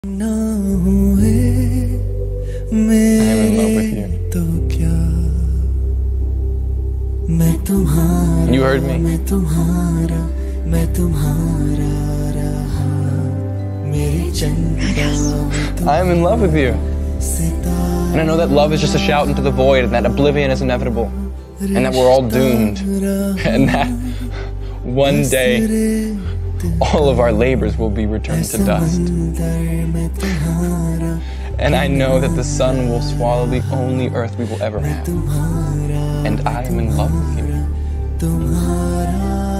I am in love with you. You heard me. I am in love with you. And I know that love is just a shout into the void, and that oblivion is inevitable, and that we're all doomed, and that one day all of our labors will be returned to dust. And I know that the sun will swallow the only earth we will ever have. And I am in love with you.